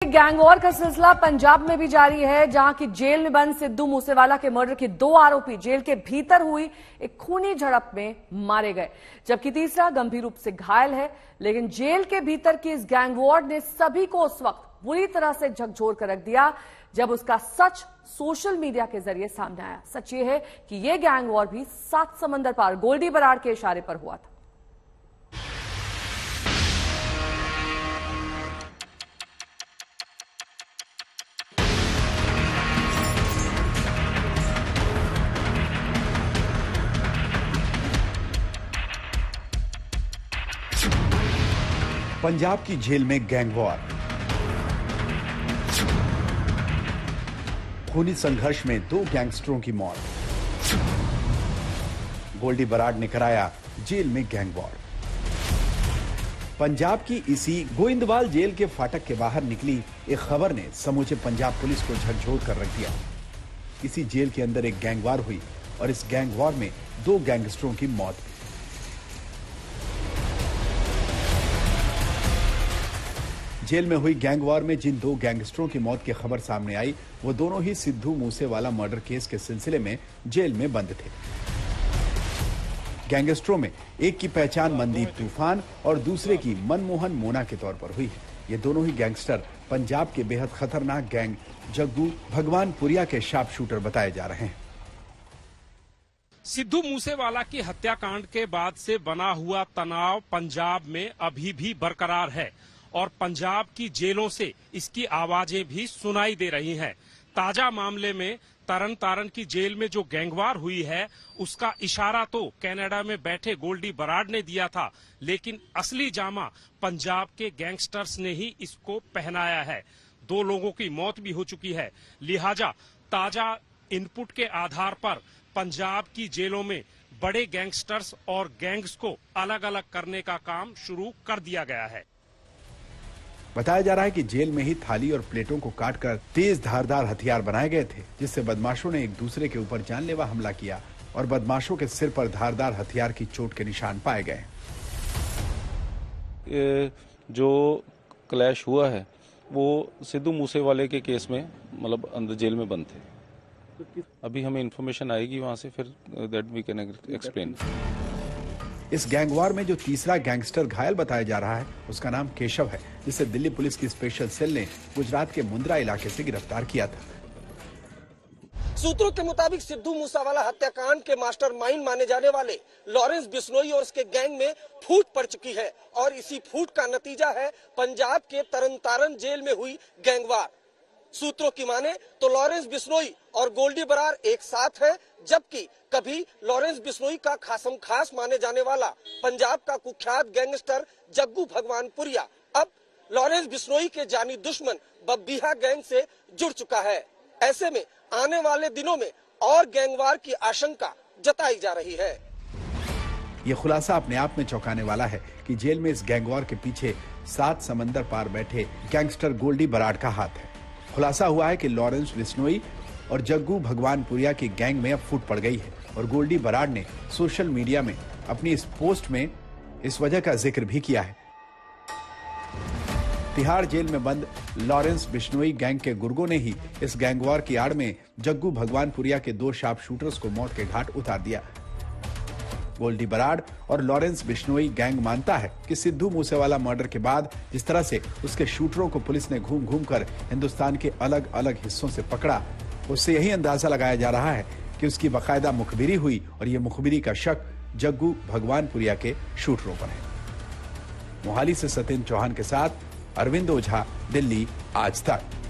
Gang war का सिलसिला पंजाब में भी जारी है, जहां की जेल में बंद सिद्धू मूसेवाला के मर्डर के 2 आरोपी जेल के भीतर हुई एक खूनी झड़प में मारे गए, जबकि तीसरा गंभीर रूप से घायल है। लेकिन जेल के भीतर की इस गैंग वॉर ने सभी को उस वक्त बुरी तरह से झकझोर कर रख दिया जब उसका सच सोशल मीडिया के जरिए सामने आया। सच ये है कि यह गैंग वॉर भी 7 समंदर पार गोल्डी बराड़ के इशारे पर हुआ था। पंजाब की जेल में गैंग वॉर। खूनी संघर्ष में 2 गैंगस्टरों की मौत। गोल्डी बराड़ ने कराया जेल में गैंग वॉर। पंजाब की इसी गोइंदवाल जेल के फाटक के बाहर निकली एक खबर ने समूचे पंजाब पुलिस को झकझोर कर रख दिया। इसी जेल के अंदर एक गैंग वॉर हुई और इस गैंग वॉर में 2 गैंगस्टरों की मौत हुई। जेल में हुई गैंग वॉर में जिन 2 गैंगस्टरों की मौत की खबर सामने आई, वो दोनों ही सिद्धू मूसेवाला मर्डर केस के सिलसिले में जेल में बंद थे। गैंगस्टरों में एक की पहचान मनदीप तूफान और दूसरे की मनमोहन मोना के तौर पर हुई है। ये दोनों ही गैंगस्टर पंजाब के बेहद खतरनाक गैंग जग्गू भगवानपुरिया के शार्प शूटर बताए जा रहे हैं। सिद्धू मूसेवाला की हत्याकांड के बाद से बना हुआ तनाव पंजाब में अभी भी बरकरार है और पंजाब की जेलों से इसकी आवाजें भी सुनाई दे रही हैं। ताजा मामले में तरन तारण की जेल में जो गैंगवार हुई है, उसका इशारा तो कनाडा में बैठे गोल्डी बराड़ ने दिया था, लेकिन असली जामा पंजाब के गैंगस्टर्स ने ही इसको पहनाया है। 2 लोगों की मौत भी हो चुकी है। लिहाजा ताजा इनपुट के आधार पर पंजाब की जेलों में बड़े गैंगस्टर्स और गैंग्स को अलग अलग करने का काम शुरू कर दिया गया है। बताया जा रहा है कि जेल में ही थाली और प्लेटों को काटकर तेज धारदार हथियार बनाए गए थे, जिससे बदमाशों ने एक दूसरे के ऊपर जानलेवा हमला किया और बदमाशों के सिर पर धारदार हथियार की चोट के निशान पाए गए। जो क्लैश हुआ है वो सिद्धू मूसेवाले के केस में मतलब अंदर जेल में बंद थे। अभी हमें इंफॉर्मेशन आएगी वहां से, फिर दैट वी कैन एक्सप्लेन। इस गैंगवार में जो तीसरा गैंगस्टर घायल बताया जा रहा है, उसका नाम केशव है, जिसे दिल्ली पुलिस की स्पेशल सेल ने गुजरात के मुंद्रा इलाके से गिरफ्तार किया था। सूत्रों के मुताबिक सिद्धू मूसेवाला हत्याकांड के मास्टरमाइंड माने जाने वाले लॉरेंस बिश्नोई और उसके गैंग में फूट पड़ चुकी है और इसी फूट का नतीजा है पंजाब के तरन तारण जेल में हुई गैंगवार। सूत्रों की माने तो लॉरेंस बिश्नोई और गोल्डी बराड़ एक साथ है, जबकि कभी लॉरेंस बिश्नोई का खासम खास माने जाने वाला पंजाब का कुख्यात गैंगस्टर जग्गू भगवानपुरिया अब लॉरेंस बिश्नोई के जानी दुश्मन बब्बीहा गैंग से जुड़ चुका है। ऐसे में आने वाले दिनों में और गैंगवार की आशंका जताई जा रही है। ये खुलासा अपने आप में चौंकाने वाला है कि जेल में इस गैंगवार के पीछे 7 समंदर पार बैठे गैंगस्टर गोल्डी बराड़ का हाथ है। खुलासा हुआ है कि लॉरेंस बिश्नोई और जग्गू भगवानपुरिया की गैंग में अब फूट पड़ गई है और गोल्डी बराड़ ने सोशल मीडिया में अपनी इस पोस्ट में इस वजह का जिक्र भी किया है। तिहाड़ जेल में बंद लॉरेंस बिश्नोई गैंग के गुर्गों ने ही इस गैंगवार की आड़ में जग्गू भगवानपुरिया के 2 शार्प शूटर्स को मौत के घाट उतार दिया। गोल्डी बराड़ और लॉरेंस बिश्नोई गैंग मानता है कि सिद्धू मूसेवाला मर्डर के बाद जिस तरह से उसके शूटरों को पुलिस ने घूम घूम कर हिंदुस्तान के अलग अलग हिस्सों से पकड़ा, उससे यही अंदाजा लगाया जा रहा है कि उसकी बाकायदा मुखबिरी हुई और ये मुखबिरी का शक जग्गू भगवानपुरिया के शूटरों पर है। मोहाली से सत्येंद्र चौहान के साथ अरविंद ओझा, दिल्ली आज तक।